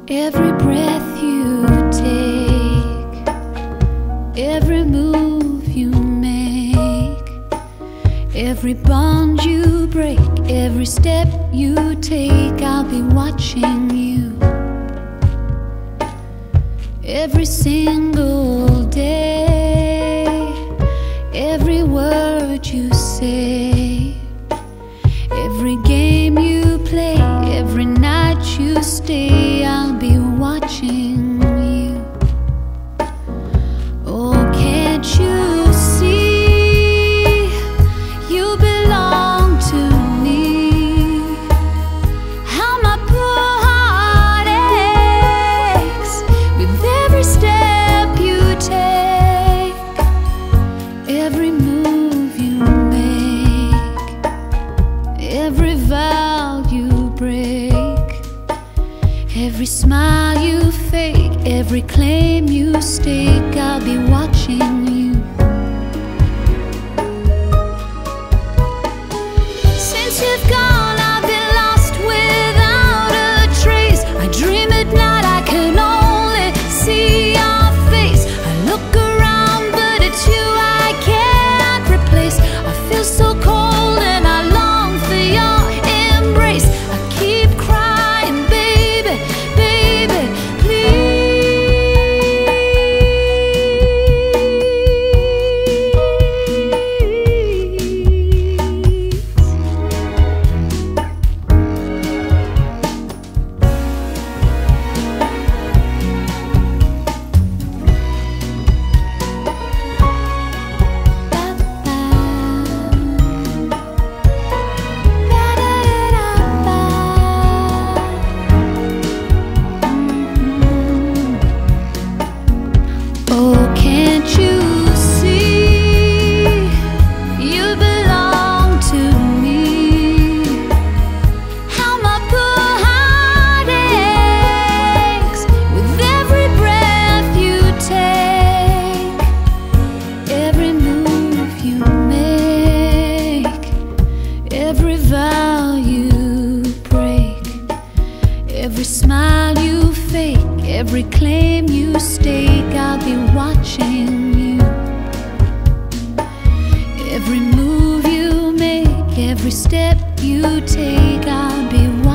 Every breath you take, every move you make, every bond you break, every step you take, I'll be watching you. Every single day, every word you say, every game you play, every night you stay, I'll be watching you. Oh, can't you see you belong to me? How my poor heart aches with every step you take, every move you make, every vow you break, every smile you fake, every claim you stake, I'll be watching you. Since you've gone, I've been lost without a trace. I dream at night, I can only see your face. I look around, but it's you I can't replace. I feel so cold and I long for your embrace. I keep crying, baby, baby, please. Oh, can't you see you belong to me? How my poor heart aches with every breath you take, every move you make, every vow you break, every smile you fake, every claim you stake, I'll be watching you. Every move you make, every step you take, I'll be watching you.